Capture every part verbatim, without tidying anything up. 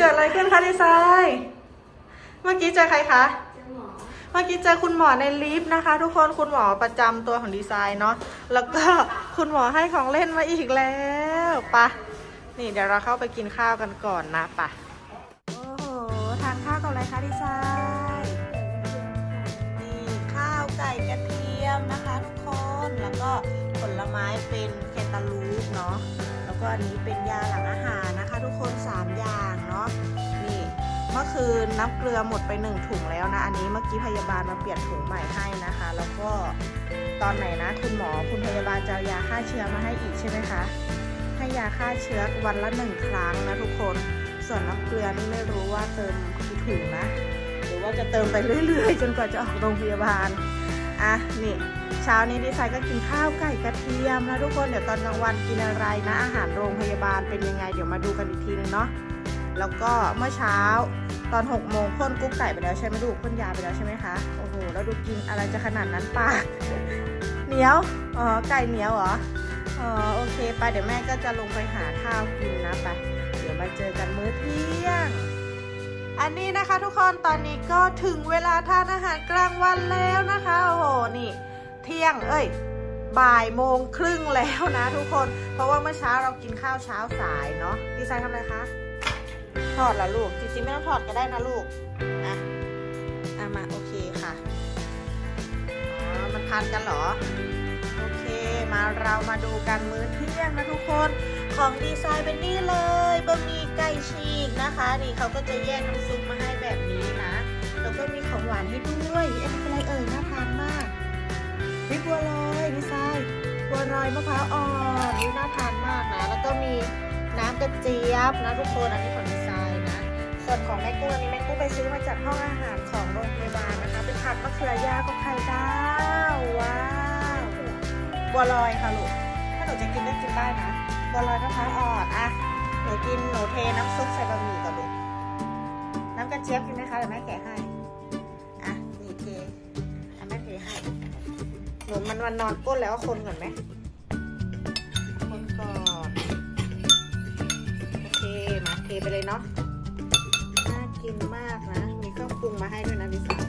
กิดอะไรขึ้นคะดีไซน์เมื่อกี้เจอใครคะเมื่อกี้เจอคุณหมอในลิฟต์นะคะทุกคนคุณหมอประจำตัวของดีไซน์เนาะแล้วก็คุณหมอให้ของเล่นมาอีกแล้วปะนี่เดี๋ยวเราเข้าไปกินข้าวกันก่อนนะปะโอ้โหทานข้าวกับอะไรคะดีไซน์นี่ข้าวไก่กระเทียมนะคะทุกคนแล้วก็ผลไม้เป็นแคนตาลูปเนาะแล้วก็อันนี้เป็นยาหลังอาหารนะคะทุกคนสามอย่างเนาะนี่เมื่อคืนน้ำเกลือหมดไปหนึ่งถุงแล้วนะอันนี้เมื่อกี้พยาบาลมาเปลี่ยนถุงใหม่ให้นะคะแล้วก็ตอนไหนนะคุณหมอคุณพยาบาลจะเอายาฆ่าเชื้อมาให้อีกใช่ไหมคะให้ยาฆ่าเชื้อวันละหนึ่งครั้งนะทุกคนส่วนน้ำเกลือนี่ไม่รู้ว่าเติมกี่ถุงนะหรือว่าจะเติมไปเรื่อยๆจนกว่าจะออกโรงพยาบาลอ่ะนี่เช้านี้ดีไซน์ก็กินข้าวไก่กระเทียมนะทุกคนเดี๋ยวตอนกลางวันกินอะไรนะอาหารโรงพยาบาลเป็นยังไงเดี๋ยวมาดูกันอีกทีนึงเนาะแล้วก็เมื่อเช้าตอนหกโมงพ่นกุ๊กไก่ไปแล้วใช่ไหมดูพ่นยาไปแล้วใช่ไหมคะโอ้โหแล้วดูกินอะไรจะขนาดนั้นปากเหนียวอ๋อไก่เหนียวเหรออ๋อโอเคไปเดี๋ยวแม่ก็จะลงไปหาข้าวกินนะไปเดี๋ยวมาเจอกันมื้อเที่ยงอันนี้นะคะทุกคนตอนนี้ก็ถึงเวลาทานอาหารกลางวันแล้วนะคะโอ้โหนี่เที่ยงเอ้ยบ่ายโมงครึ่งแล้วนะทุกคนเพราะว่าเมื่อเช้าเรากินข้าวเช้าสายเนาะดีไซน์ทำอะไรคะถอดเหรอลูกจริงๆไม่ต้องถอดก็ได้นะลูกอ่ะอ่ะมาโอเคค่ะอ๋อมันทานกันเหรอโอเคมาเรามาดูกันมื้อเที่ยงนะทุกคนของดีไซน์เป็นนี่เลยบะหมี่ไก่ฉีกนะคะนี่เขาก็จะแยกน้ำซุปมาให้แบบนี้นะแล้วก็มีของหวานให้ด้วยเอ๊ะเป็นอะไรเอ่ยน่าทานมากวิบัวลอยดีไซน์บัวลอยมะพร้าวอ่อนนี่น่าทานมากนะแล้วก็มีน้ำกระเจี๊ยบนะทุกคนอันนี้ของดีไซน์นะส่วนของแม่กุ้งอันนี้แม่กุ้งไปซื้อมาจากห้องอาหารของโรงพยาบาลนะคะเป็นผัดมะเขือยาวกับไข่ดาวว้าวบัวลอยค่ะลูกถ้าหนูจะกินก็กินได้นะบัวลอยมะพร้าวอ่อนอ่ะหนูกินหนูเทน้ำซุปใส่บะหมี่กับลูกน้ำกระเจี๊ยบกินไหมคะเดี๋ยวแม่แกะให้อ่ะนี่เทอ่ะแม่เทให้หนูมันวันนอนก้นแล้วก็คนก่อนไหมคนก่อนโอเคมาเทไปเลยเนาะน่ากินมากนะมีเครื่องปรุงมาให้ด้วยนะดิฉัน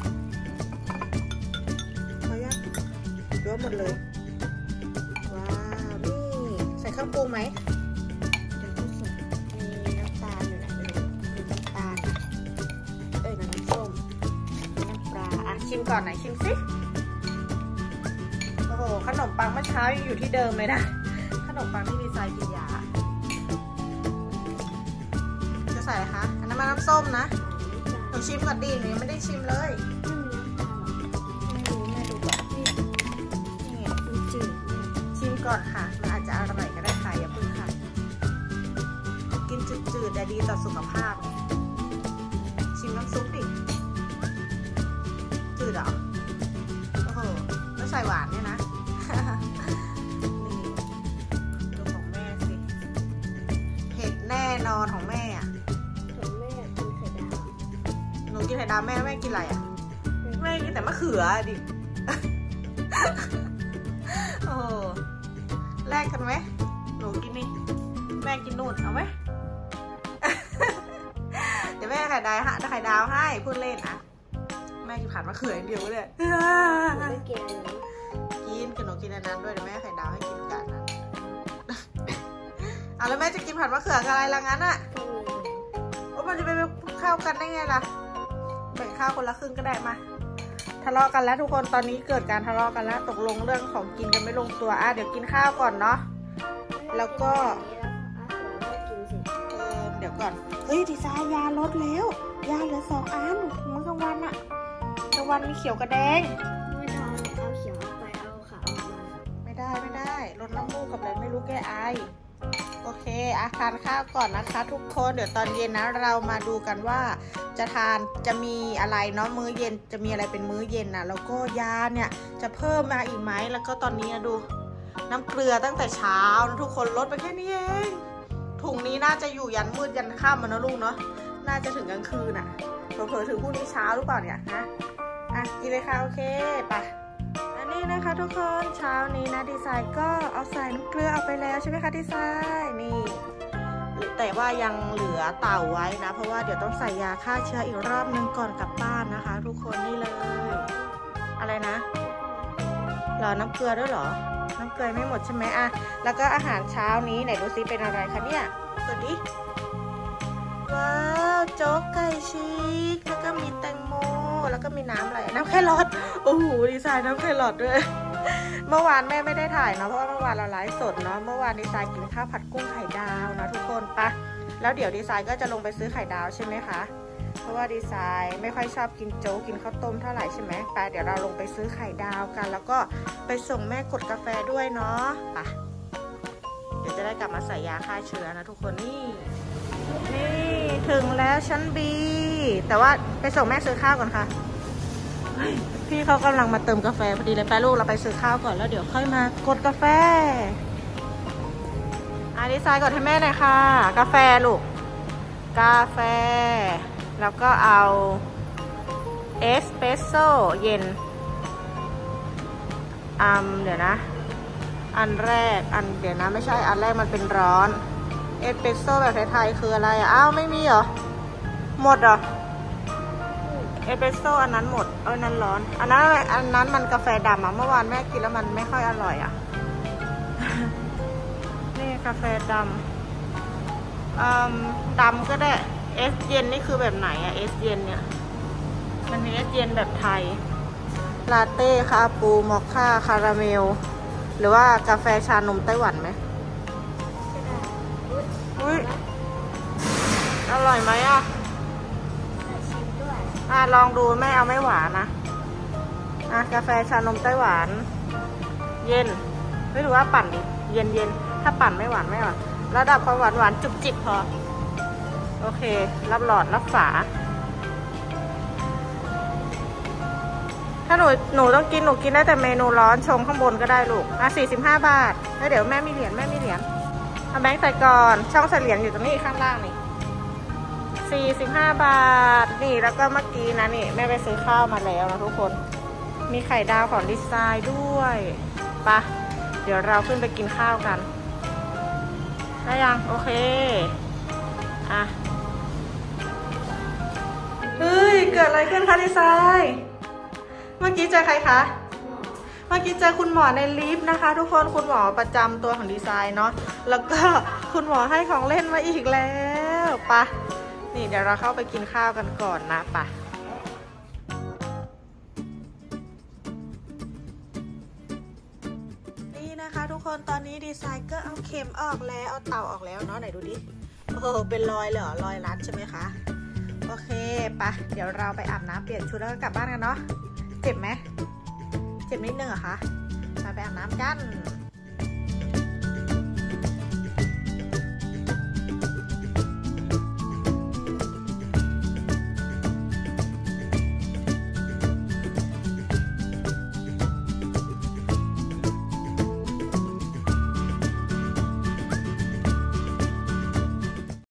เขาย่างรวมหมดเลยว้าวนี่ใส่เครื่องปรุงไหมเดี๋ยวก็ใส่มีน้ำตาลอยู่ไหนไม่รู้มีน้ำตาลเอ้ยน้ำส้มน้ำปลาอ่ะชิมก่อนไหนชิมสิโอ้โหขนมปังเมื่อเช้ายังอยู่ที่เดิมเลยนะขนมปังที่ดีไซน์กินยาจะใส่อะไรคะอันนั้นมาน้ำส้มนะหนูชิมก่อนดิหนูยังไม่ได้ชิมเลยไม่รู้แม่ดูก่อนนี่นี่จืดชิมก่อนค่ะมันอาจจะอร่อยก็ได้ค่ะอย่าพึ่งค่ะกินจืดๆแต่ดีต่อสุขภาพชิมน้ำซุปดิจืดเหรอโอ้โหแล้วใส่หวานเนี่ยนะนี่ดูของแม่สิเผ็ดแน่นอนของแม่อะของแม่กินไข่ดาวหนูกินไข่ดาวแม่แม่กินอะไรอ่ะแม่กินแต่มะเขือดิโอ้แลกกันไหมหนูกินนี่แม่กินนู่นเอาไหมเดี๋ยวแม่ไข่ดาวฮะไข่ดาวให้พูดเล่นอ่ะแม่กินผัดมะเขืออย่างเดียวเลยไม่กินกินกับหนูกินอันนั้นด้วยเดี๋ยวแม่ไข่ดาวให้กินกันนะเอาแล้วแม่จะกินผัดมะเขือกับอะไรล่ะงั้นอ่ะโอ้มันจะไปเข้ากันได้ไงล่ะแบ่งข้าวคนละครึ่งก็ได้มาทะเลาะกันแล้วทุกคนตอนนี้เกิดการทะเลาะกันแล้วตกลงเรื่องของกินกันไม่ลงตัวอ่ะเดี๋ยวกินข้าวก่อนเนาะแล้วก็เออเดี๋ยวก่อนเฮ้ยดีไซน์ยาลดแล้วยาเหลือสองอันมื้อกลางวันอะกลางวันมีเขียวกับแดงไม่ได้เอาเขียวไปเอาขาวมาไม่ได้ไม่ได้ลดน้ำมูกกับอะไรไม่รู้แก้ไอโอเคอาทานข้าวก่อนนะคะทุกคนเดี๋ยวตอนเย็นนะเรามาดูกันว่าจะทานจะมีอะไรเนาะมื้อเย็นจะมีอะไรเป็นมื้อเย็นนะแล้วก็ยาเนี่ยจะเพิ่มมาอีกไหมแล้วก็ตอนนี้นะดูน้ำเกลือตั้งแต่เช้านะทุกคนลดไปแค่นี้เองถุงนี้น่าจะอยู่ยันมืดยันค่ำมันนะลูกเนาะน่าจะถึงกลางคืนอ่ะเผลอๆถึงพรุ่งนี้เช้าหรือเปล่าเนี่ยนะอ่ะกินเลยค่ะโอเคไปอันนี้นะคะทุกคนเช้านี้นะดีไซน์ก็เอาใส่น้ำเกลือเอาไปแล้วใช่ไหมคะดีไซน์นี่แต่ว่ายังเหลือเต่าไว้นะเพราะว่าเดี๋ยวต้องใส่ยาฆ่าเชื้ออีกรอบนึงก่อนกลับบ้านนะคะ ทุกคนนี่เลยอะไรนะหรอน้ำเกลือด้วยหรอน้ำเกลือไม่หมดใช่ไหมอะแล้วก็อาหารเช้านี้ไหนดูซิเป็นอะไรคะเนี่ยเปิดดิว้าวโจ๊กไก่ชีกแล้วก็มีแตงโมแล้วก็มีน้ำอะไรน้ำแครอทโอ้โหดีไซน์น้ำแครอทด้วยเมื่อวานแม่ไม่ได้ถ่ายเนาะเพราะว่าเมื่อวานเราไลฟ์สดเนาะเมื่อวานดีไซน์กินข้าวผัดกุ้งไข่ดาวนะทุกคนปะแล้วเดี๋ยวดีไซน์ก็จะลงไปซื้อไข่ดาวใช่ไหมคะเพราะว่าดีไซน์ไม่ค่อยชอบกินโจ๊กกินข้าวต้มเท่าไหร่ใช่ไหมไปเดี๋ยวเราลงไปซื้อไข่ดาวกันแล้วก็ไปส่งแม่กดกาแฟด้วยเนาะปะเดี๋ยวจะได้กลับมาใส่ยาฆ่าเชื้อนะทุกคนนี่นี่ถึงแล้วชั้นบีแต่ว่าไปส่งแม่ซื้อข้าวก่อนค่ะพี่เขากำลังมาเติมกาแฟพอดีเลยไปลูกเราไปซื้อข้าวก่อนแล้วเดี๋ยวค่อยมากดกาแฟอ่ะดีไซน์กดให้แม่หน่อยค่ะกาแฟลูกกาแฟแล้วก็เอาเอสเปรสโซ่เย็นอืมเดี๋ยวนะอันแรกอันเดี๋ยวนะไม่ใช่อันแรกมันเป็นร้อนเอสเปรสโซ่แบบไทยๆคืออะไรอ่ะอ้าวไม่มีเหรอหมดเหรอเอสเปรสโซ่อันนั้นหมดเออนั้นร้อนอันนั้นอันนั้นมันกาแฟดำอ่ะเมื่อวานแม่กินแล้วมันไม่ค่อยอร่อยอ่ะ นี่กาแฟดำอืมดำก็ได้เอสเย็นนี่คือแบบไหนอะเอสเย็นเนี่ยมันมีเอสเย็นแบบไทยลาเต้คาปูมอคค่าคาราเมลหรือว่ากาแฟชานมไต้หวันไหมอุ้ยอร่อยไหมอะอ่ะลองดูแม่เอาไม่หวานนะอ่ะกาแฟชานมไต้หวันเย็นไม่รู้ว่าปั่นดิเย็นเย็นถ้าปั่นไม่หวานไม่หวานระดับความหวานหวานจุบจิบพอโอเครับหลอดรับฝาถ้าหนูหนูต้องกินหนูกินได้แต่เมนูร้อนชงข้างบนก็ได้ลูกอ่ะสี่สิบห้าบาทแล้วเดี๋ยวแม่มีเหรียญแม่มีเหรียญเอาแบงค์ใส่ก่อนช่องใส่เหรียญอยู่ตรงนี้ข้างล่างนี่สี่สิบห้าบาทนี่แล้วก็เมื่อกี้นะนี่แม่ไปซื้อข้าวมาแล้วนะทุกคนมีไข่ดาวของดีไซน์ด้วยปะเดี๋ยวเราขึ้นไปกินข้าวกันได้ยังโอเคอ่ะเฮ้ยเกิดอะไรขึ้นคะดีไซน์เมื่อกี้เจอใครคะเมื่อกี้เจอคุณหมอในลิฟต์นะคะทุกคนคุณหมอประจำตัวของดีไซน์เนาะแล้วก็คุณหมอให้ของเล่นมาอีกแล้วปะนี่เดี๋ยวเราเข้าไปกินข้าวกันก่อนนะปะนี่นะคะทุกคนตอนนี้ดีไซน์ก็เอาเข็มออกแล้วเอาเต่าออกแล้วเนาะไหนดูดิโอ้โหเป็นรอยเลยเหรอรอยรัดใช่ไหมคะโอเคปะเดี๋ยวเราไปอาบน้ำเปลี่ยนชุดแล้วก็กลับบ้านกันเนาะเจ็บไหมเจ็บนิดนึงเหรอคะมาไปอาบน้ำกัน